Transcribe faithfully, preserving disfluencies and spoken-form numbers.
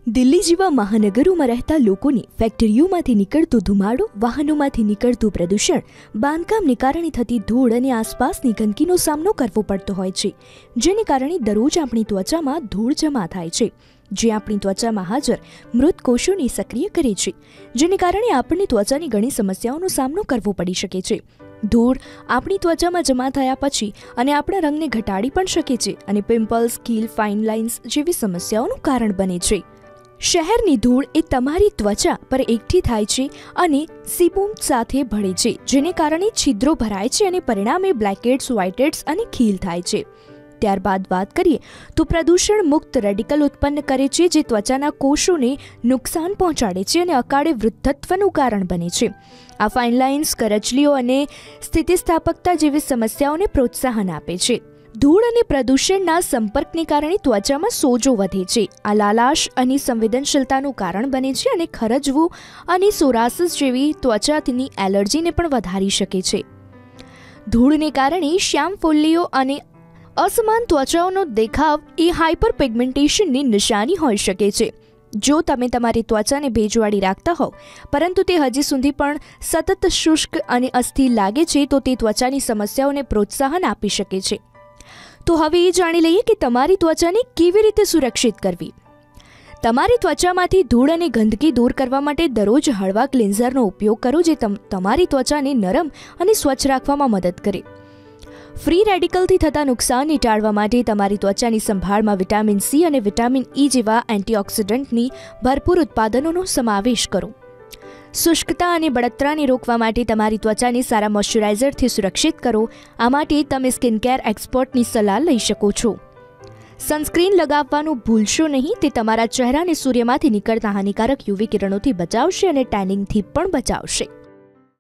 દિલ્હી જેવા મહાનગરોમાં રહેતા લોકોને ફેક્ટરીઓમાંથી નીકળતો ધુમાડો, વાહનોમાંથી નીકળતું પ્રદૂષણ, બાંધકામને કારણે થતી ધૂળ અને આસપાસની ગંદકીનો સામનો કરવો પડતો હોય છે, જેને કારણે દરરોજ આપણી ત્વચામાં ધૂળ જમા થાય છે, જે આપણી ત્વચામાં હાજર મૃત કોષોને સક્રિય કરે છે, જેને કારણે આપણને ત્વચાની ઘણી સમસ્યાઓનો સામનો કરવો પડી શકે છે. ધૂળ આપણી ત્વચામાં જમા થયા પછી અને આપણા રંગને ઘટાડી પણ શકે છે અને પિમ્પલ્સ, ખીલ, ફાઇન લાઇન્સ જેવી સમસ્યાઓનું કારણ બને છે. શહેરની ધૂળ એ તમારી ત્વચા પર એકઠી થાય છે અને સીબુમ સાથે ભળે છે, જેને કારણે છિદ્રો ભરાય છે અને પરિણામે બ્લેકહેડ્સ, વ્હાઇટહેડ્સ અને ખીલ થાય છે. ત્યારબાદ વાત કરીએ તો પ્રદૂષણ મુક્ત રેડિકલ ઉત્પન્ન કરે છે, જે ત્વચાના કોષોને નુકસાન પહોંચાડે છે અને અકાળે વૃદ્ધત્વનું કારણ બને છે. આ ફાઇન લાઇન્સ, કરચલીઓ અને સ્થિતિસ્થાપકતા જેવી સમસ્યાઓને પ્રોત્સાહન આપે છે. ધૂળ અને પ્રદૂષણના સંપર્કને કારણે ત્વચામાં સોજો વધે છે. આ લાલાશ અને સંવેદનશીલતાનું કારણ બને છે અને ખરજવું અને સોરાસિસ જેવી ત્વચાની એલર્જીને પણ વધારી શકે છે. ધૂળને કારણે શ્યામ ફોલ્લીઓ અને અસમાન ત્વચાઓનો દેખાવ એ હાઇપર પિગમેન્ટેશનની નિશાની હોઈ શકે છે. જો તમે તમારી ત્વચાને ભેજવાળી રાખતા હોવ પરંતુ તે હજી સુધી પણ સતત શુષ્ક અને અસ્થિર લાગે છે, તો તે ત્વચાની સમસ્યાઓને પ્રોત્સાહન આપી શકે છે. તો હવે એ જાણી લઈએ કે તમારી ત્વચાને કેવી રીતે સુરક્ષિત કરવી. તમારી ત્વચામાંથી ધૂળ અને ગંદકી દૂર કરવા માટે દરરોજ હળવા ક્લિન્ઝરનો ઉપયોગ કરો, જે તમારી ત્વચાને નરમ અને સ્વચ્છ રાખવામાં મદદ કરે. ફ્રી રેડિકલથી થતા નુકસાનને ટાળવા માટે તમારી ત્વચાની સંભાળમાં વિટામિન સી અને વિટામિન ઈ જેવા એન્ટીઓક્સિડન્ટની ભરપૂર ઉત્પાદનોનો સમાવેશ કરો. શુષ્કતા અને બળતરાને રોકવા માટે તમારી ત્વચાને સારા મોઇશ્ચરાઇઝરથી સુરક્ષિત કરો. આ માટે તમે સ્કિન કેર એક્સપર્ટની સલાહ લઈ શકો છો. સનસ્ક્રીન લગાવવાનું ભૂલશો નહીં. તે તમારા ચહેરાને સૂર્યમાંથી નીકળતા હાનિકારક યુવી કિરણોથી બચાવશે અને ટેનિંગથી પણ બચાવશે.